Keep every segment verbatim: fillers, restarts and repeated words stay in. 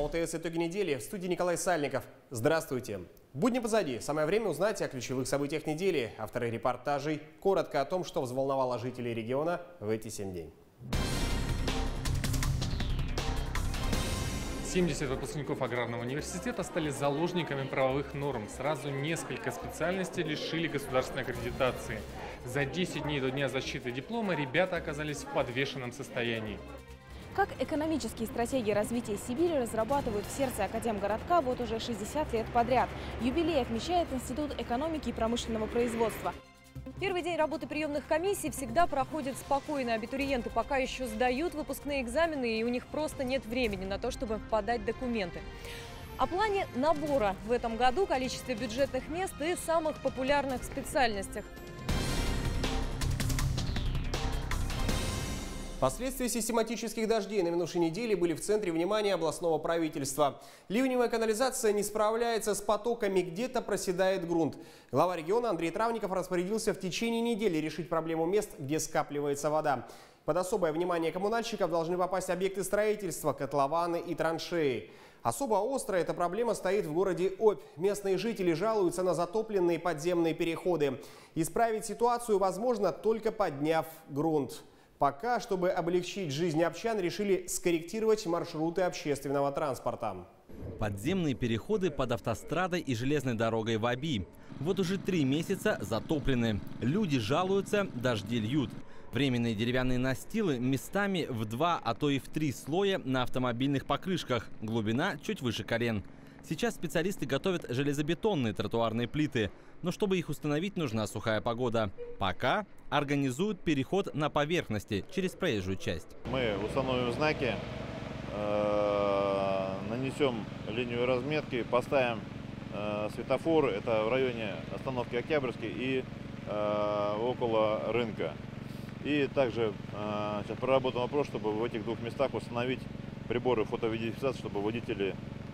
ОТС «Итоги недели». В студии Николай Сальников. Здравствуйте. Будни позади. Самое время узнать о ключевых событиях недели. Авторы репортажей коротко о том, что взволновало жителей региона в эти семь дней. семьдесят выпускников аграрного университета стали заложниками правовых норм. Сразу несколько специальностей лишили государственной аккредитации. За десять дней до дня защиты диплома ребята оказались в подвешенном состоянии. Как экономические стратегии развития Сибири разрабатывают в сердце Академгородка вот уже шестьдесят лет подряд. Юбилей отмечает Институт экономики и промышленного производства. Первый день работы приемных комиссий всегда проходит спокойно. Абитуриенты пока еще сдают выпускные экзамены, и у них просто нет времени на то, чтобы подать документы. О плане набора в этом году, количестве бюджетных мест и самых популярных специальностях. Последствия систематических дождей на минувшей неделе были в центре внимания областного правительства. Ливневая канализация не справляется с потоками, где-то проседает грунт. Глава региона Андрей Травников распорядился в течение недели решить проблему мест, где скапливается вода. Под особое внимание коммунальщиков должны попасть объекты строительства, котлованы и траншеи. Особо остро эта проблема стоит в городе Обь. Местные жители жалуются на затопленные подземные переходы. Исправить ситуацию возможно, только подняв грунт. Пока, чтобы облегчить жизнь общан, решили скорректировать маршруты общественного транспорта. Подземные переходы под автострадой и железной дорогой в Оби. Вот уже три месяца затоплены. Люди жалуются, дожди льют. Временные деревянные настилы местами в два, а то и в три слоя на автомобильных покрышках. Глубина чуть выше колен. Сейчас специалисты готовят железобетонные тротуарные плиты. Но чтобы их установить, нужна сухая погода. Пока организуют переход на поверхности через проезжую часть. Мы установим знаки, э, нанесем линию разметки, поставим э, светофоры. Это в районе остановки Октябрьской и э, около рынка. И также э, сейчас проработаем вопрос, чтобы в этих двух местах установить приборы фотовидеофиксации, чтобы водители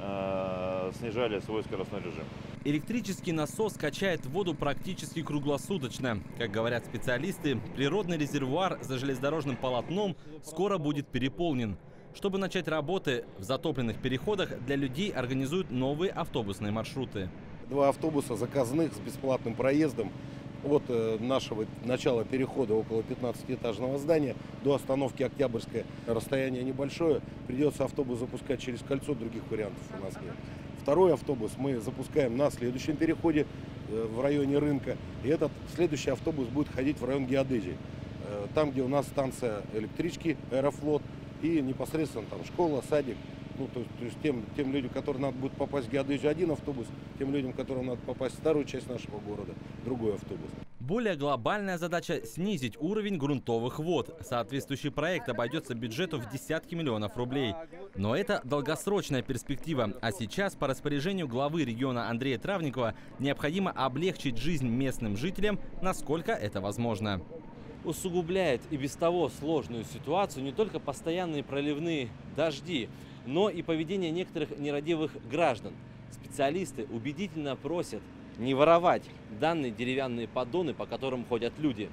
э, снижали свой скоростной режим. Электрический насос качает воду практически круглосуточно. Как говорят специалисты, природный резервуар за железнодорожным полотном скоро будет переполнен. Чтобы начать работы в затопленных переходах, для людей организуют новые автобусные маршруты. Два автобуса заказных с бесплатным проездом от нашего начала перехода около пятнадцатиэтажного здания до остановки Октябрьская. Расстояние небольшое, придется автобус запускать через кольцо, других вариантов у нас нет. Второй автобус мы запускаем на следующем переходе в районе рынка. И этот следующий автобус будет ходить в район геодезии. Там, где у нас станция электрички «Аэрофлот» и непосредственно там школа, садик. Ну, то, то есть тем, тем людям, которым надо будет попасть в геодезию, один автобус, тем людям, которым надо попасть в старую часть нашего города, другой автобус. Более глобальная задача – снизить уровень грунтовых вод. Соответствующий проект обойдется бюджету в десятки миллионов рублей. Но это долгосрочная перспектива. А сейчас по распоряжению главы региона Андрея Травникова необходимо облегчить жизнь местным жителям, насколько это возможно. Усугубляет и без того сложную ситуацию не только постоянные проливные дожди, но и поведение некоторых нерадивых граждан. Специалисты убедительно просят не воровать данные деревянные поддоны, по которым ходят люди.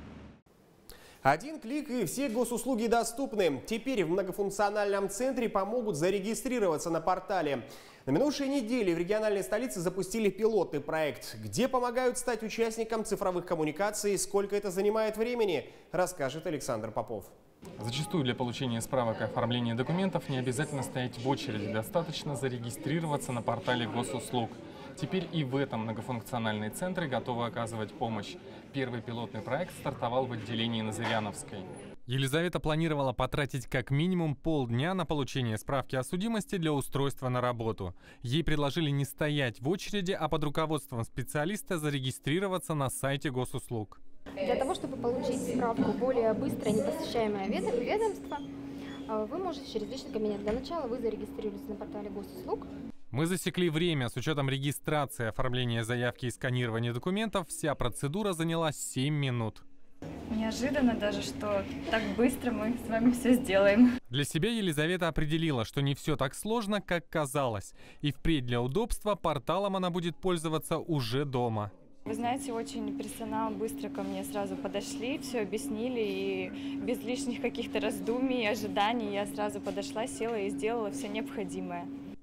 Один клик и все госуслуги доступны. Теперь в многофункциональном центре помогут зарегистрироваться на портале. На минувшей неделе в региональной столице запустили пилотный проект, где помогают стать участником цифровых коммуникаций. Сколько это занимает времени, расскажет Александр Попов. Зачастую для получения справок и оформления документов не обязательно стоять в очереди, достаточно зарегистрироваться на портале госуслуг. Теперь и в этом многофункциональные центры готовы оказывать помощь. Первый пилотный проект стартовал в отделении на Зыряновской. Елизавета планировала потратить как минимум полдня на получение справки о судимости для устройства на работу. Ей предложили не стоять в очереди, а под руководством специалиста зарегистрироваться на сайте госуслуг. Для того, чтобы получить справку более быстро, не посещаемое ведомство, вы можете через личный кабинет. Для начала вы зарегистрируетесь на портале госуслуг. Мы засекли время. С учетом регистрации, оформления заявки и сканирования документов, вся процедура заняла семь минут. Неожиданно даже, что так быстро мы с вами все сделаем. Для себя Елизавета определила, что не все так сложно, как казалось. И впредь для удобства порталом она будет пользоваться уже дома. Вы знаете, очень персонал быстро ко мне сразу подошли, все объяснили, и без лишних каких-то раздумий, ожиданий я сразу подошла, села и сделала все необходимое.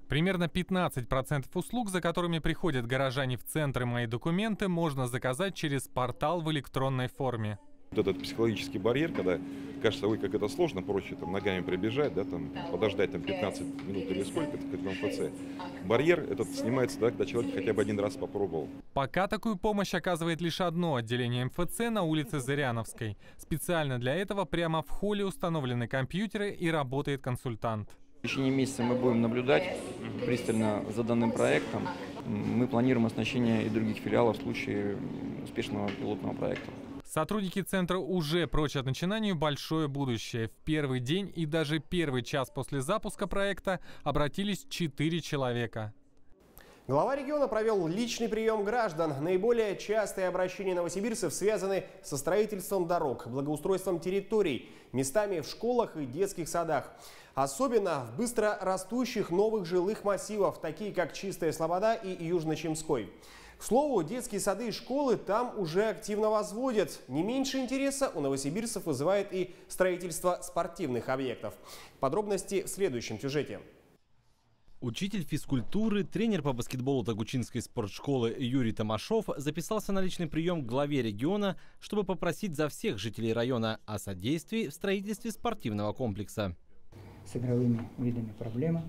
Примерно пятнадцать процентов услуг, за которыми приходят горожане в центры «Мои документы», можно заказать через портал в электронной форме. Вот этот психологический барьер, когда кажется, ой, как это сложно, проще там ногами прибежать, да, там, подождать там, пятнадцать минут или сколько, это в МФЦ. Барьер этот снимается, да, когда человек хотя бы один раз попробовал. Пока такую помощь оказывает лишь одно отделение МФЦ на улице Зыряновской. Специально для этого прямо в холле установлены компьютеры и работает консультант. В течение месяца мы будем наблюдать пристально за данным проектом. Мы планируем оснащение и других филиалов в случае успешного пилотного проекта. Сотрудники центра уже прочат начинанию большое будущее. В первый день и даже первый час после запуска проекта обратились четыре человека. Глава региона провел личный прием граждан. Наиболее частые обращения новосибирцев связаны со строительством дорог, благоустройством территорий, местами в школах и детских садах. Особенно в быстро растущих новых жилых массивах, такие как Чистая Слобода и Южно-Чемской. К слову, детские сады и школы там уже активно возводят. Не меньше интереса у новосибирцев вызывает и строительство спортивных объектов. Подробности в следующем сюжете. Учитель физкультуры, тренер по баскетболу Тогучинской спортшколы Юрий Томашов записался на личный прием к главе региона, чтобы попросить за всех жителей района о содействии в строительстве спортивного комплекса. С игровыми видами проблема.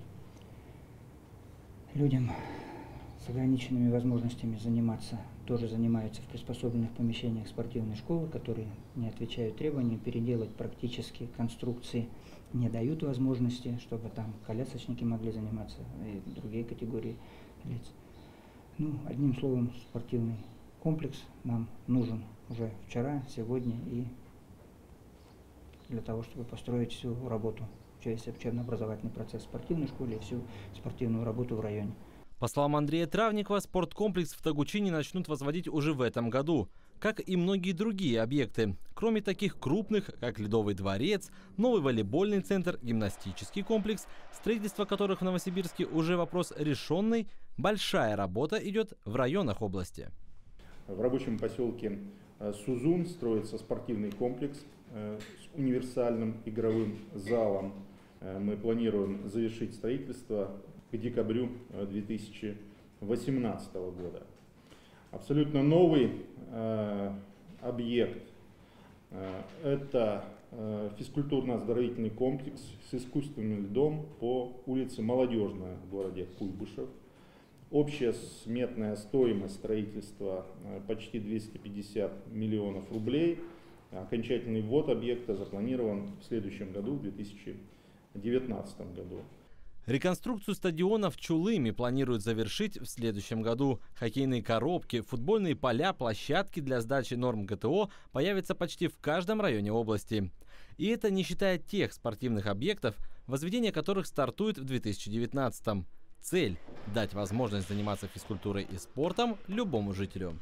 Людям с ограниченными возможностями заниматься тоже занимаются в приспособленных помещениях спортивной школы, которые не отвечают требованиям. Переделать практически конструкции не дают возможности, чтобы там колясочники могли заниматься и другие категории лиц. Ну, одним словом, спортивный комплекс нам нужен уже вчера, сегодня и для того, чтобы построить всю работу, весь учебно-образовательный процесс в спортивной школе и всю спортивную работу в районе. По словам Андрея Травникова, спорткомплекс в Тогучине начнут возводить уже в этом году, как и многие другие объекты. Кроме таких крупных, как Ледовый дворец, новый волейбольный центр, гимнастический комплекс, строительство которых в Новосибирске уже вопрос решенный, большая работа идет в районах области. В рабочем поселке Сузун строится спортивный комплекс с универсальным игровым залом. Мы планируем завершить строительство к декабрю две тысячи восемнадцатого года. Абсолютно новый э, объект э, – это э, физкультурно-оздоровительный комплекс с искусственным льдом по улице Молодежная в городе Куйбышев. Общая сметная стоимость строительства э, почти двести пятьдесят миллионов рублей. Окончательный ввод объекта запланирован в следующем году, в две тысячи девятнадцатом году. Реконструкцию стадиона в Чулыме планируют завершить в следующем году. Хоккейные коробки, футбольные поля, площадки для сдачи норм ГТО появятся почти в каждом районе области. И это не считая тех спортивных объектов, возведение которых стартует в две тысячи девятнадцатом. Цель – дать возможность заниматься физкультурой и спортом любому жителю.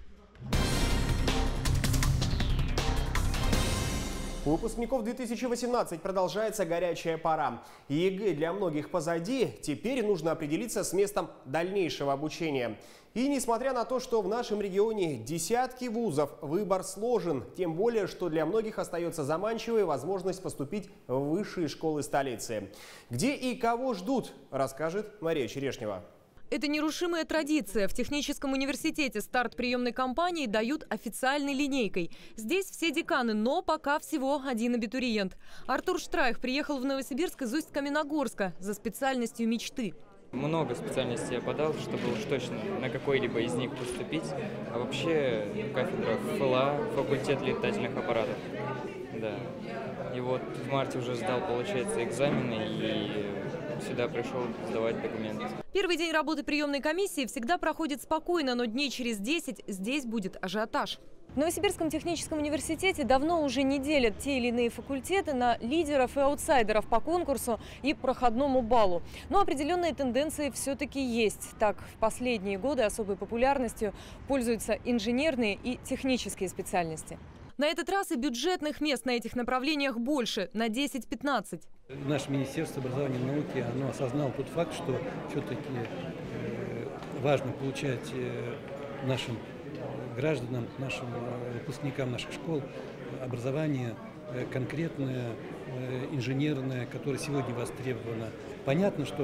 У выпускников две тысячи восемнадцатого продолжается горячая пора. ЕГЭ для многих позади, теперь нужно определиться с местом дальнейшего обучения. И несмотря на то, что в нашем регионе десятки вузов, выбор сложен, тем более, что для многих остается заманчивой возможность поступить в высшие школы столицы. Где и кого ждут, расскажет Мария Черешнева. Это нерушимая традиция. В техническом университете старт приемной кампании дают официальной линейкой. Здесь все деканы, но пока всего один абитуриент. Артур Штрайх приехал в Новосибирск из Усть-Каменогорска за специальностью мечты. Много специальностей я подал, чтобы уж точно на какой-либо из них поступить. А вообще кафедра ФЛА, факультет летательных аппаратов. Да. И вот в марте уже сдал, получается, экзамены и сюда пришел сдавать документы. Первый день работы приемной комиссии всегда проходит спокойно, но дней через десять здесь будет ажиотаж. В Новосибирском техническом университете давно уже не делят те или иные факультеты на лидеров и аутсайдеров по конкурсу и проходному баллу. Но определенные тенденции все-таки есть. Так, в последние годы особой популярностью пользуются инженерные и технические специальности. На этот раз и бюджетных мест на этих направлениях больше, на десять-пятнадцать. Наше Министерство образования и науки оно осознало тот факт, что все-таки важно получать нашим гражданам, нашим выпускникам наших школ образование конкретное, инженерное, которое сегодня востребовано. Понятно, что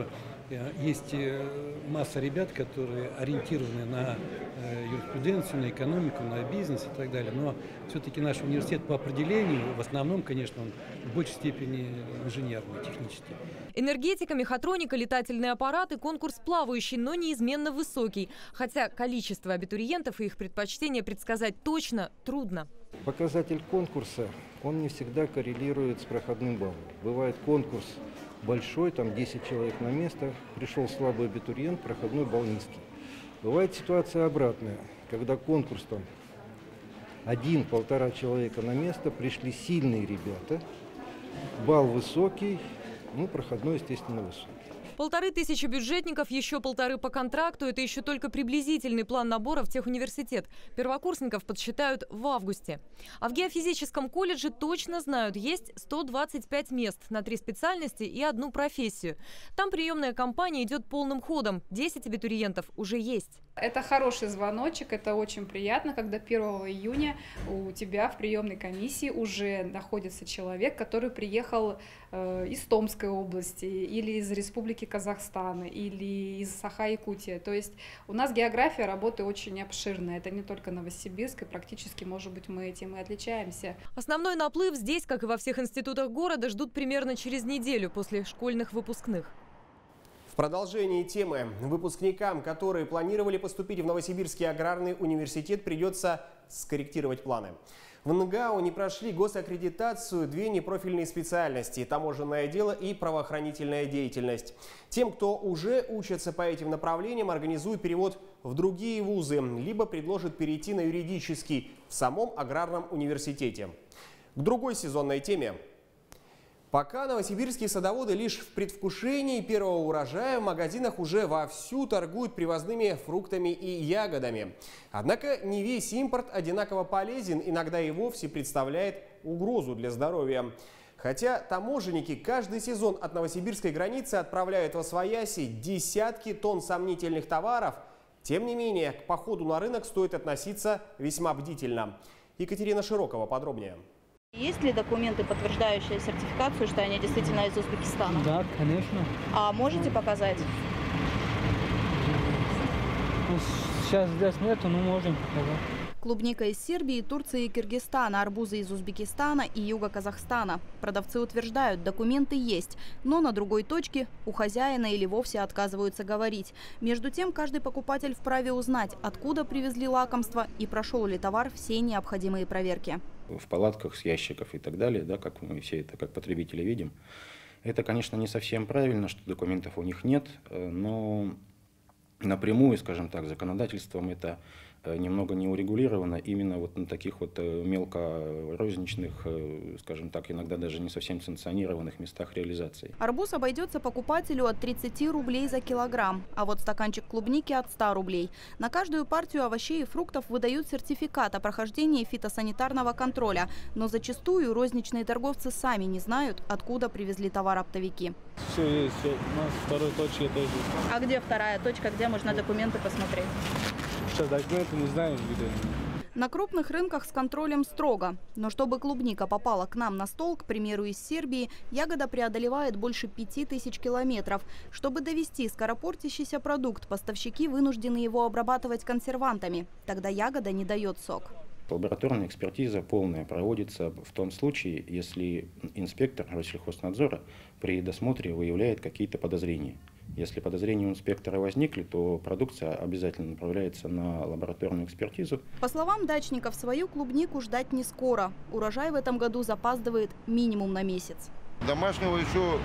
Есть масса ребят, которые ориентированы на юриспруденцию, на экономику, на бизнес и так далее. Но все-таки наш университет по определению, в основном, конечно, он в большей степени инженерный, технический. Энергетика, мехатроника, летательные аппараты – конкурс плавающий, но неизменно высокий. Хотя количество абитуриентов и их предпочтения предсказать точно трудно. Показатель конкурса, он не всегда коррелирует с проходным баллом. Бывает конкурс большой, там десять человек на место, пришел слабый абитуриент, проходной балл низкий. Бывает ситуация обратная, когда конкурс там один-полтора человека на место, пришли сильные ребята, балл высокий, ну, проходной, естественно, высокий. Полторы тысячи бюджетников, еще полторы по контракту – это еще только приблизительный план набора в техуниверситет. Первокурсников подсчитают в августе. А в геофизическом колледже точно знают, есть сто двадцать пять мест на три специальности и одну профессию. Там приемная кампания идет полным ходом. десять абитуриентов уже есть. Это хороший звоночек, это очень приятно, когда первого июня у тебя в приемной комиссии уже находится человек, который приехал э, из Томской области или из Республики Казахстан или из Саха-Якутия. То есть у нас география работы очень обширная, это не только Новосибирск, и практически, может быть, мы этим и отличаемся. Основной наплыв здесь, как и во всех институтах города, ждут примерно через неделю после школьных выпускных. В продолжении темы выпускникам, которые планировали поступить в Новосибирский аграрный университет, придется скорректировать планы. В НГАУ не прошли госаккредитацию две непрофильные специальности – таможенное дело и правоохранительная деятельность. Тем, кто уже учится по этим направлениям, организуют перевод в другие вузы, либо предложат перейти на юридический в самом аграрном университете. К другой сезонной теме. Пока новосибирские садоводы лишь в предвкушении первого урожая, в магазинах уже вовсю торгуют привозными фруктами и ягодами. Однако не весь импорт одинаково полезен, иногда и вовсе представляет угрозу для здоровья. Хотя таможенники каждый сезон от новосибирской границы отправляют восвояси десятки тонн сомнительных товаров, тем не менее к походу на рынок стоит относиться весьма бдительно. Екатерина Широкова подробнее. Есть ли документы, подтверждающие сертификацию, что они действительно из Узбекистана? Да, конечно. А можете показать? Ну, сейчас здесь нету, но можем показать. Клубника из Сербии, Турции и Киргизстана, арбузы из Узбекистана и юга Казахстана. Продавцы утверждают, документы есть, но на другой точке у хозяина или вовсе отказываются говорить. Между тем, каждый покупатель вправе узнать, откуда привезли лакомство и прошел ли товар все необходимые проверки. В палатках с ящиков и так далее, да, как мы все это как потребители видим. Это, конечно, не совсем правильно, что документов у них нет, но напрямую, скажем так, законодательством это немного не урегулировано именно вот на таких вот мелкорозничных, скажем так, иногда даже не совсем санкционированных местах реализации. Арбуз обойдется покупателю от тридцати рублей за килограмм, а вот стаканчик клубники от ста рублей. На каждую партию овощей и фруктов выдают сертификат о прохождении фитосанитарного контроля, но зачастую розничные торговцы сами не знают, откуда привезли товар оптовики. Все есть, все. У нас второй точки тоже. А где вторая точка, где можно документы посмотреть? Сейчас документы не знаем, где. На крупных рынках с контролем строго. Но чтобы клубника попала к нам на стол, к примеру, из Сербии, ягода преодолевает больше пяти тысяч километров. Чтобы довести скоропортящийся продукт, поставщики вынуждены его обрабатывать консервантами. Тогда ягода не дает сок. Лабораторная экспертиза полная проводится в том случае, если инспектор Россельхознадзора при досмотре выявляет какие-то подозрения. Если подозрения у инспектора возникли, то продукция обязательно направляется на лабораторную экспертизу. По словам дачников, свою клубнику ждать не скоро. Урожай в этом году запаздывает минимум на месяц. Домашнего еще,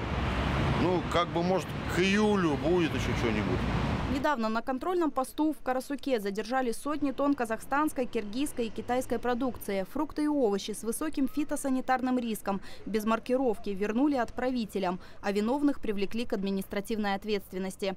ну, как бы, может, к июлю будет еще что-нибудь. Недавно на контрольном посту в Карасуке задержали сотни тонн казахстанской, киргизской и китайской продукции. Фрукты и овощи с высоким фитосанитарным риском без маркировки вернули отправителям, а виновных привлекли к административной ответственности.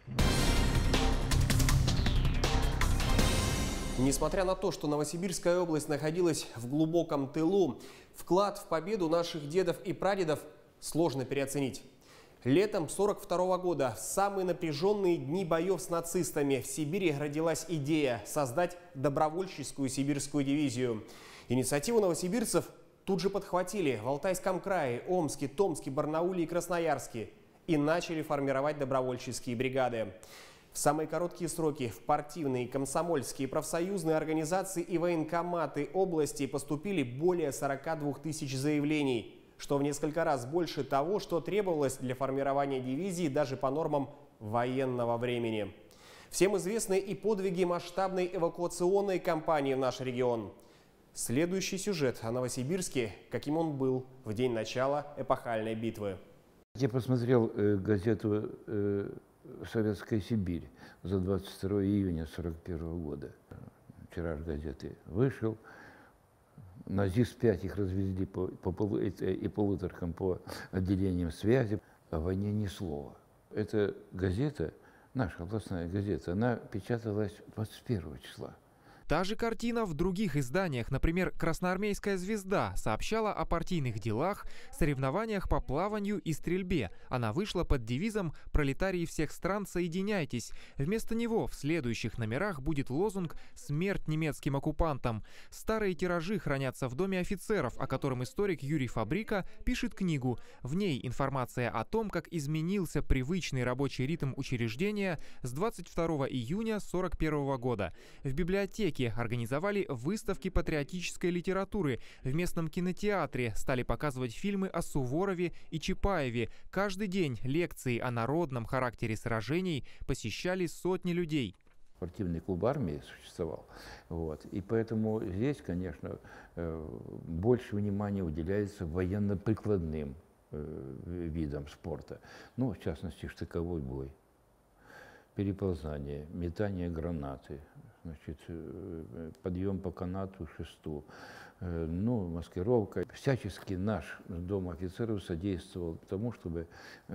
Несмотря на то, что Новосибирская область находилась в глубоком тылу, вклад в победу наших дедов и прадедов сложно переоценить. Летом сорок второго года, в самые напряженные дни боев с нацистами, в Сибири родилась идея создать добровольческую сибирскую дивизию. Инициативу новосибирцев тут же подхватили в Алтайском крае, Омске, Томске, Барнауле и Красноярске. и начали формировать добровольческие бригады. В самые короткие сроки в партийные, комсомольские, профсоюзные организации и военкоматы области поступили более сорока двух тысяч заявлений, что в несколько раз больше того, что требовалось для формирования дивизии даже по нормам военного времени. Всем известны и подвиги масштабной эвакуационной кампании в наш регион. Следующий сюжет о Новосибирске, каким он был в день начала эпохальной битвы. Я посмотрел э, газету э, «Советская Сибирь» за двадцать второе июня сорок первого года. Тираж газеты вышел. На ЗИС пять их развезли по, по полу, и полуторкам по отделениям связи. О войне ни слова. Эта газета, наша областная газета, она печаталась двадцать первого числа. Та же картина в других изданиях. Например, «Красноармейская звезда» сообщала о партийных делах, соревнованиях по плаванию и стрельбе. Она вышла под девизом «Пролетарии всех стран, соединяйтесь». Вместо него в следующих номерах будет лозунг «Смерть немецким оккупантам». Старые тиражи хранятся в Доме офицеров, о котором историк Юрий Фабрика пишет книгу. В ней информация о том, как изменился привычный рабочий ритм учреждения с двадцать второго июня сорок первого года. В библиотеке организовали выставки патриотической литературы. В местном кинотеатре стали показывать фильмы о Суворове и Чапаеве. Каждый день лекции о народном характере сражений посещали сотни людей. Спортивный клуб армии существовал. Вот. И поэтому здесь, конечно, больше внимания уделяется военно-прикладным видам спорта. Ну, в частности, штыковой бой, переползание, метание гранаты, значит, подъем по канату, шесту, ну, маскировка. Всячески наш Дом офицеров содействовал тому, чтобы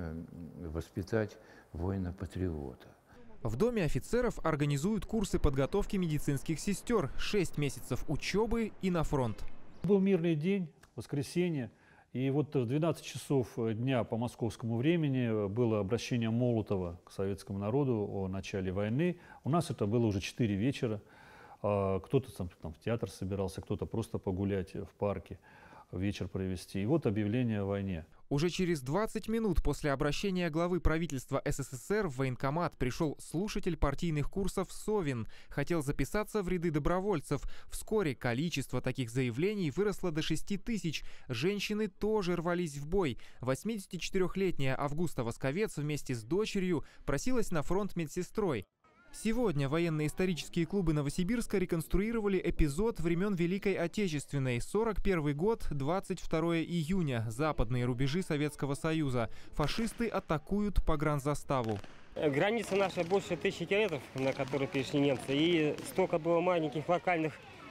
воспитать воина-патриота. В Доме офицеров организуют курсы подготовки медицинских сестер, шесть месяцев учебы и на фронт. Был мирный день, воскресенье, и вот в двенадцать часов дня по московскому времени было обращение Молотова к советскому народу о начале войны. У нас это было уже четыре вечера. Кто-то там, там в театр собирался, кто-то просто погулять в парке, вечер провести. И вот объявление о войне. Уже через двадцать минут после обращения главы правительства СССР в военкомат пришел слушатель партийных курсов Совин. Хотел записаться в ряды добровольцев. Вскоре количество таких заявлений выросло до шести тысяч. Женщины тоже рвались в бой. восьмидесятичетырёхлетняя Августа Восковец вместе с дочерью просилась на фронт медсестрой. Сегодня военно-исторические клубы Новосибирска реконструировали эпизод времен Великой Отечественной. сорок первый год, двадцать второе июня. Западные рубежи Советского Союза. Фашисты атакуют погранзаставу. Граница наша больше тысячи километров, на которые пришли немцы. И столько было маленьких локальных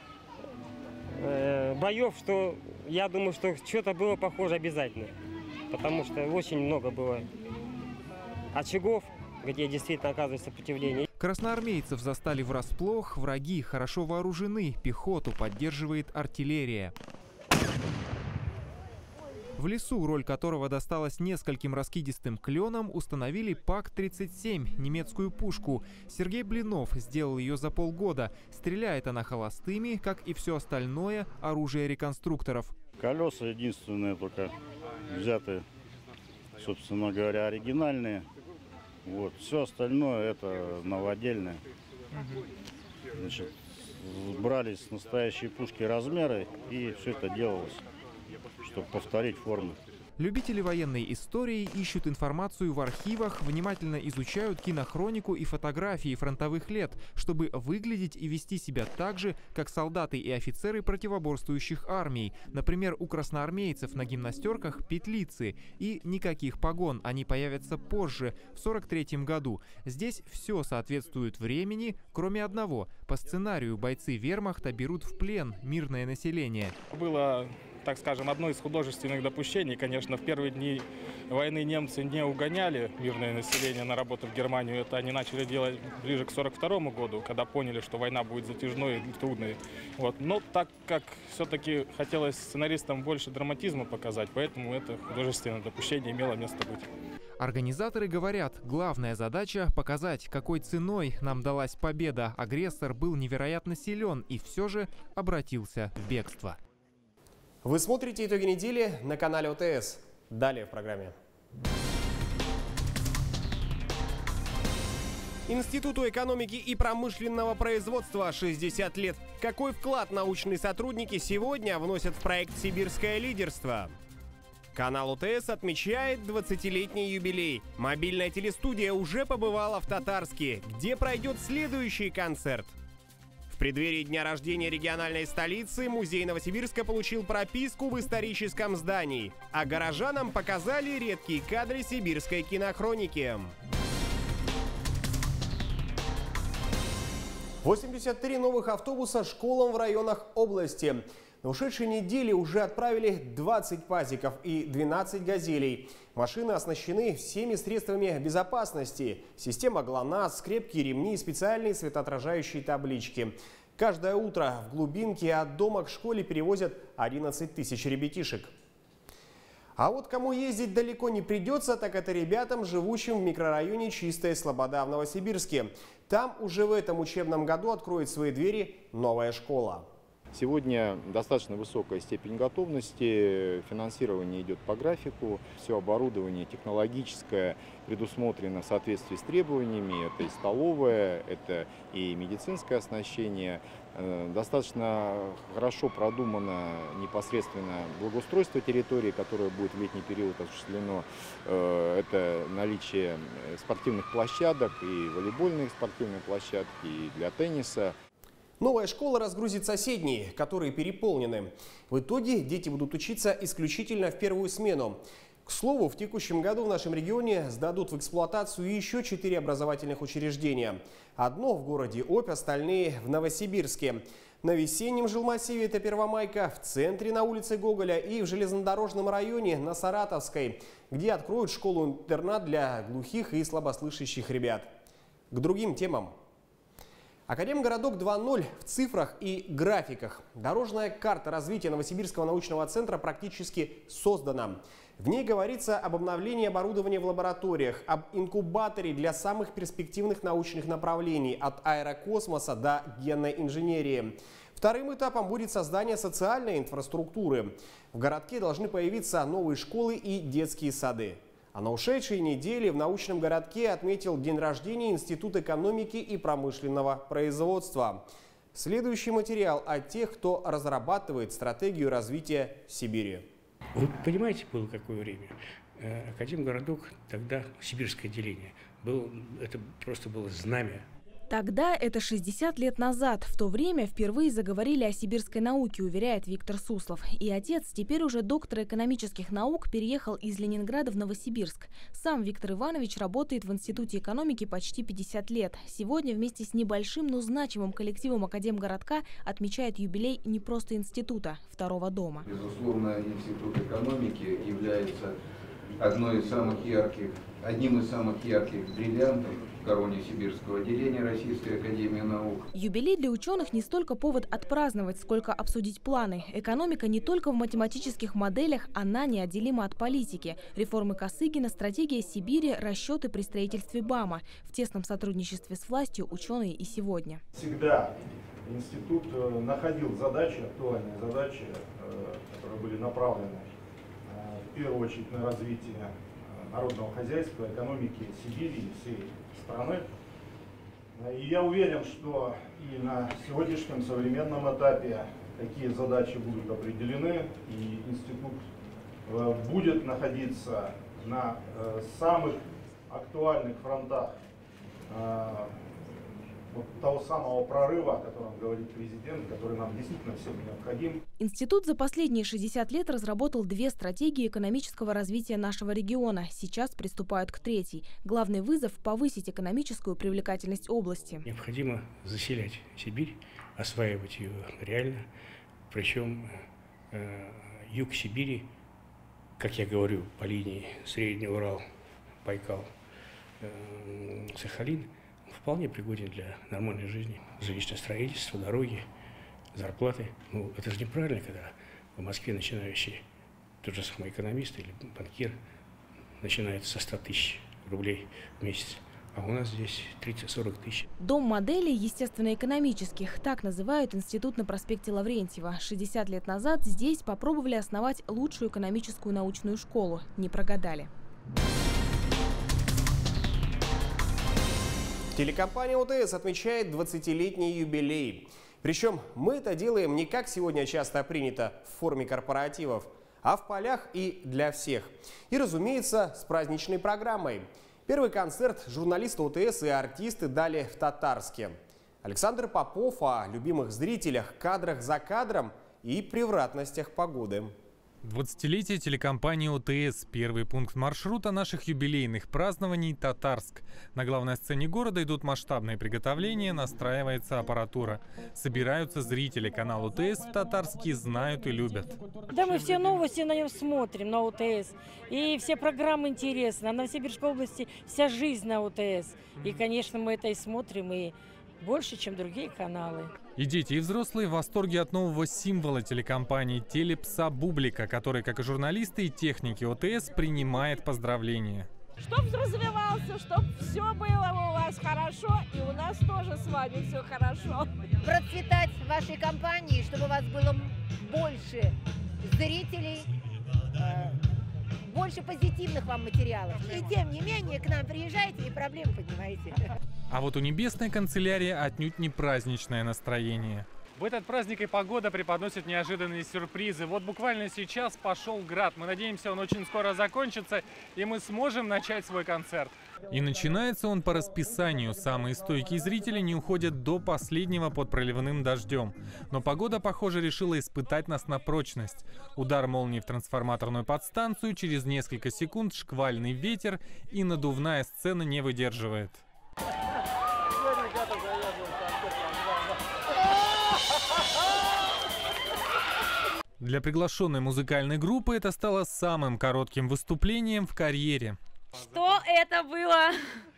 э, боев, что я думаю, что что-то было похоже обязательно. Потому что очень много было очагов, где действительно оказывается сопротивление. Красноармейцев застали врасплох, враги хорошо вооружены, пехоту поддерживает артиллерия. В лесу, роль которого досталась нескольким раскидистым кленам, установили ПАК тридцать семь, немецкую пушку. Сергей Блинов сделал ее за полгода. Стреляет она холостыми, как и все остальное оружие реконструкторов. Колеса единственные только взяты, собственно говоря, оригинальные. Вот. Все остальное это новодельное. Значит, брались настоящие пушки размеры, и все это делалось, чтобы повторить форму. Любители военной истории ищут информацию в архивах, внимательно изучают кинохронику и фотографии фронтовых лет, чтобы выглядеть и вести себя так же, как солдаты и офицеры противоборствующих армий. Например, у красноармейцев на гимнастерках петлицы и никаких погон. Они появятся позже, в сорок третьем году. Здесь все соответствует времени, кроме одного. По сценарию бойцы вермахта берут в плен мирное население. Было, так скажем, одно из художественных допущений. Конечно, в первые дни войны немцы не угоняли мирное население на работу в Германию. Это они начали делать ближе к сорок второму году, когда поняли, что война будет затяжной и трудной. Вот. Но так как все-таки хотелось сценаристам больше драматизма показать, поэтому это художественное допущение имело место быть. Организаторы говорят, главная задача – показать, какой ценой нам далась победа. Агрессор был невероятно силен и все же обратился в бегство. Вы смотрите итоги недели на канале ОТС. Далее в программе. Институту экономики и промышленного производства шестьдесят лет. Какой вклад научные сотрудники сегодня вносят в проект «Сибирское лидерство»? Канал УТС отмечает двадцатилетний юбилей. Мобильная телестудия уже побывала в Татарске, где пройдет следующий концерт. В преддверии дня рождения региональной столицы музей Новосибирска получил прописку в историческом здании, а горожанам показали редкие кадры сибирской кинохроники. восемьдесят три новых автобуса школам в районах области. На ушедшей неделе уже отправили двадцать пазиков и двенадцать газелей. Машины оснащены всеми средствами безопасности. Система ГЛОНАСС, крепкие ремни и специальные светоотражающие таблички. Каждое утро в глубинке от дома к школе перевозят одиннадцать тысяч ребятишек. А вот кому ездить далеко не придется, так это ребятам, живущим в микрорайоне Чистая Слобода в Новосибирске. Там уже в этом учебном году откроет свои двери новая школа. Сегодня достаточно высокая степень готовности, финансирование идет по графику, все оборудование технологическое предусмотрено в соответствии с требованиями, это и столовая, это и медицинское оснащение. Достаточно хорошо продумано непосредственно благоустройство территории, которое будет в летний период осуществлено. Это наличие спортивных площадок, и волейбольных спортивных площадок, и для тенниса. Новая школа разгрузит соседние, которые переполнены. В итоге дети будут учиться исключительно в первую смену. К слову, в текущем году в нашем регионе сдадут в эксплуатацию еще четыре образовательных учреждения. Одно в городе Обь, остальные в Новосибирске. На весеннем жилмассиве это Первомайка, в центре на улице Гоголя и в железнодорожном районе на Саратовской, где откроют школу-интернат для глухих и слабослышащих ребят. К другим темам. Академгородок два ноль в цифрах и графиках. Дорожная карта развития Новосибирского научного центра практически создана. В ней говорится об обновлении оборудования в лабораториях, об инкубаторе для самых перспективных научных направлений от аэрокосмоса до генной инженерии. Вторым этапом будет создание социальной инфраструктуры. В городке должны появиться новые школы и детские сады. А на ушедшей неделе в научном городке отметил день рождения Институт экономики и промышленного производства. Следующий материал о тех, кто разрабатывает стратегию развития Сибири. Вы понимаете, было какое время? Академгородок, тогда сибирское отделение, был, это просто было знамя. Тогда это шестьдесят лет назад. В то время впервые заговорили о сибирской науке, уверяет Виктор Суслов. И отец, теперь уже доктор экономических наук, переехал из Ленинграда в Новосибирск. Сам Виктор Иванович работает в Институте экономики почти пятьдесят лет. Сегодня вместе с небольшим, но значимым коллективом Академгородка отмечает юбилей не просто института, второго дома. Безусловно, Институт экономики является одной из самых ярких, одним из самых ярких бриллиантов в короне сибирского отделения Российской академии наук. Юбилей для ученых не столько повод отпраздновать, сколько обсудить планы. Экономика не только в математических моделях, она неотделима от политики. Реформы Косыгина, стратегия Сибири, расчеты при строительстве БАМа. В тесном сотрудничестве с властью ученые и сегодня. Всегда институт находил задачи, актуальные задачи, которые были направлены в первую очередь на развитие народного хозяйства, экономики Сибири и всей страны. И я уверен, что и на сегодняшнем современном этапе такие задачи будут определены, и институт будет находиться на самых актуальных фронтах вот того самого прорыва, о котором говорит президент, который нам действительно всем необходим. Институт за последние шестьдесят лет разработал две стратегии экономического развития нашего региона. Сейчас приступают к третьей. Главный вызов – повысить экономическую привлекательность области. Необходимо заселять Сибирь, осваивать ее реально. Причем э, юг Сибири, как я говорю, по линии Средний Урал, Байкал, э, Сахалин, вполне пригоден для нормальной жизни. Жилищное строительство, дороги, зарплаты. Ну, это же неправильно, когда в Москве начинающий тот же самый экономист или банкир начинает со ста тысяч рублей в месяц. А у нас здесь тридцать-сорок тысяч. Дом моделей естественно-экономических. Так называют институт на проспекте Лаврентьева. шестьдесят лет назад здесь попробовали основать лучшую экономическую научную школу. Не прогадали. Телекомпания ОТС отмечает двадцатилетний юбилей. Причем мы это делаем не как сегодня часто принято в форме корпоративов, а в полях и для всех. И, разумеется, с праздничной программой. Первый концерт журналисты ОТС и артисты дали в Татарске. Александр Попов о любимых зрителях, кадрах за кадром и превратностях погоды. двадцатилетие телекомпании ОТС. Первый пункт маршрута наших юбилейных празднований – Татарск. На главной сцене города идут масштабные приготовления, настраивается аппаратура. Собираются зрители. Канал ОТС в Татарске знают и любят. Да, мы все новости на нем смотрим, на ОТС. И все программы интересны. А в Новосибирской области вся жизнь на ОТС. И, конечно, мы это и смотрим, и больше, чем другие каналы. И дети, и взрослые в восторге от нового символа телекомпании – телепса Бублика, который, как и журналисты и техники ОТС, принимает поздравления. Чтоб развивался, чтоб все было у вас хорошо, и у нас тоже с вами все хорошо. Процветать в вашей компании, чтобы у вас было больше зрителей, больше позитивных вам материалов. И тем не менее, к нам приезжайте и проблемы поднимаете. А вот у небесной канцелярии отнюдь не праздничное настроение. В этот праздник и погода преподносят неожиданные сюрпризы. Вот буквально сейчас пошел град. Мы надеемся, он очень скоро закончится, и мы сможем начать свой концерт. И начинается он по расписанию. Самые стойкие зрители не уходят до последнего под проливным дождем. Но погода, похоже, решила испытать нас на прочность. Удар молнии в трансформаторную подстанцию, через несколько секунд шквальный ветер, и надувная сцена не выдерживает. Для приглашенной музыкальной группы это стало самым коротким выступлением в карьере. Что это было?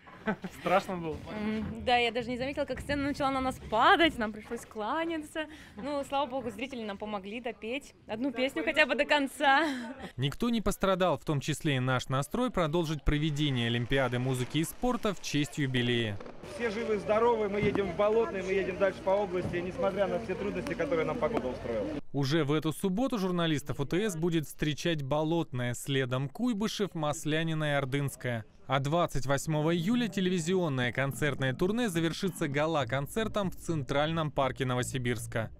Страшно было? Да, я даже не заметила, как сцена начала на нас падать, нам пришлось кланяться. Ну, слава богу, зрители нам помогли допеть одну песню хотя бы до конца. Никто не пострадал, в том числе и наш настрой продолжить проведение Олимпиады музыки и спорта в честь юбилея. Все живы, здоровы, мы едем в Болотное, мы едем дальше по области, несмотря на все трудности, которые нам погода устроила. Уже в эту субботу журналистов ОТС будет встречать Болотное, следом Куйбышев, Маслянина и Ордынская. А двадцать восьмого июля телевизионное концертное турне завершится гала-концертом в Центральном парке Новосибирска.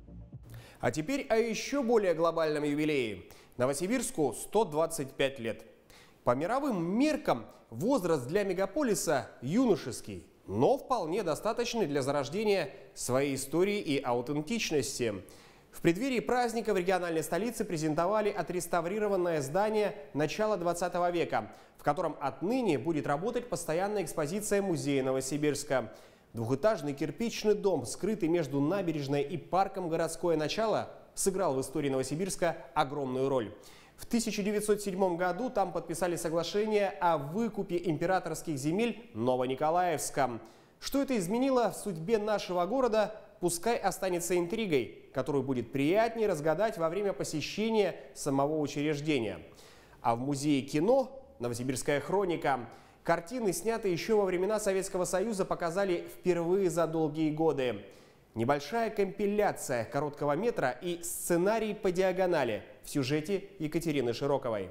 А теперь о еще более глобальном юбилее. Новосибирску сто двадцать пять лет. По мировым меркам возраст для мегаполиса юношеский, но вполне достаточный для зарождения своей истории и аутентичности. В преддверии праздника в региональной столице презентовали отреставрированное здание начала двадцатого века, в котором отныне будет работать постоянная экспозиция музея Новосибирска. Двухэтажный кирпичный дом, скрытый между набережной и парком «Городское начало», сыграл в истории Новосибирска огромную роль. В тысяча девятьсот седьмом году там подписали соглашение о выкупе императорских земель Новониколаевска. Что это изменило в судьбе нашего города, пускай останется интригой, которую будет приятнее разгадать во время посещения самого учреждения. А в музее кино «Новосибирская хроника» картины, снятые еще во времена Советского Союза, показали впервые за долгие годы. Небольшая компиляция короткого метра и сценарий по диагонали в сюжете Екатерины Широковой.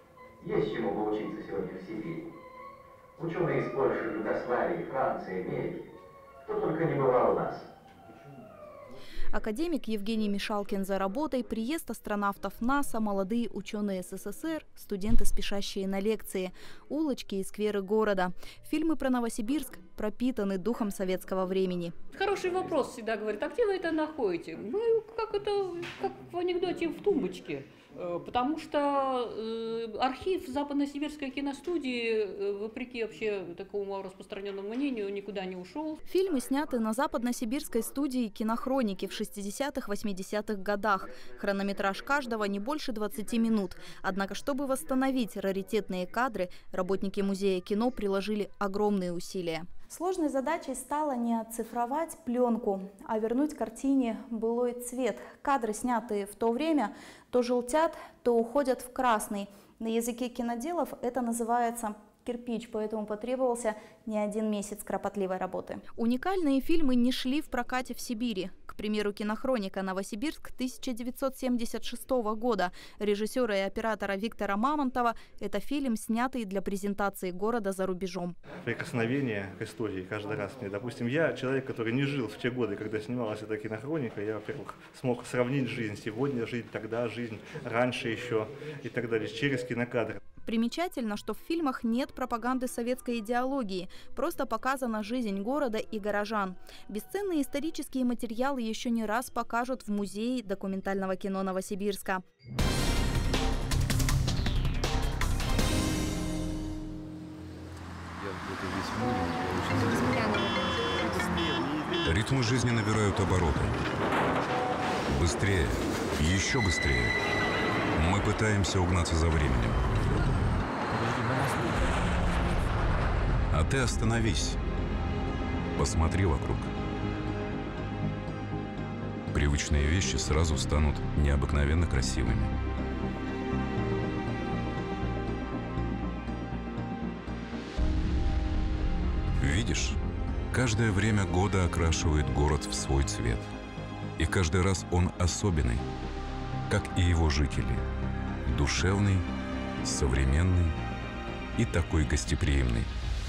Есть чему поучиться сегодня в Сибири. Ученые из Польши, Югославии, Франции, Америки. Кто только не бывал у нас. Академик Евгений Мишалкин за работой, приезд астронавтов НАСА, молодые ученые СССР, студенты, спешащие на лекции, улочки и скверы города. Фильмы про Новосибирск пропитаны духом советского времени. Хороший вопрос всегда говорит, а где вы это находите? Мы как это, как в анекдоте в тумбочке. Потому что э, архив Западно-Сибирской киностудии, э, вопреки вообще такому распространенному мнению, никуда не ушел. Фильмы сняты на Западно-Сибирской студии кинохроники в шестидесятых-восьмидесятых годах. Хронометраж каждого не больше двадцати минут. Однако, чтобы восстановить раритетные кадры, работники музея кино приложили огромные усилия. Сложной задачей стало не оцифровать пленку, а вернуть картине былой цвет. Кадры, снятые в то время, то желтят, то уходят в красный. На языке киноделов это называется кирпич, поэтому потребовался не один месяц кропотливой работы. Уникальные фильмы не шли в прокате в Сибири. К примеру, кинохроника «Новосибирск» тысяча девятьсот семьдесят шестого года режиссера и оператора Виктора Мамонтова. Это фильм, снятый для презентации города за рубежом. Прикосновение к истории каждый раз мне. Допустим, я человек, который не жил в те годы, когда снималась эта кинохроника. Я, во-первых, смог сравнить жизнь сегодня, жизнь тогда, жизнь раньше еще и так далее, через кинокадры. Примечательно, что в фильмах нет пропаганды советской идеологии, просто показана жизнь города и горожан. Бесценные исторические материалы еще не раз покажут в Музее документального кино Новосибирска. Ритмы жизни набирают обороты. Быстрее, еще быстрее. Мы пытаемся угнаться за временем. А ты остановись. Посмотри вокруг. Привычные вещи сразу станут необыкновенно красивыми. Видишь, каждое время года окрашивает город в свой цвет. И каждый раз он особенный, как и его жители. Душевный, современный и такой гостеприимный.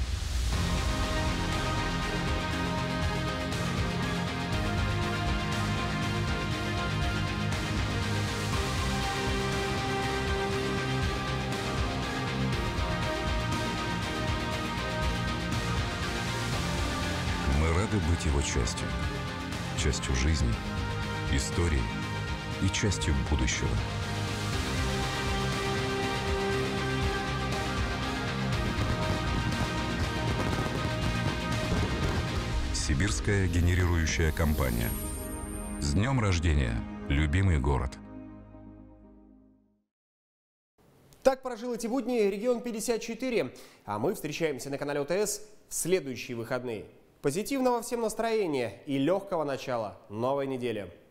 Мы рады быть его частью, частью жизни, истории и частью будущего. Сибирская генерирующая компания. С днем рождения, любимый город! Так прожил эти будни регион пятьдесят четыре. А мы встречаемся на канале ОТС в следующие выходные. Позитивного всем настроения и легкого начала новой недели.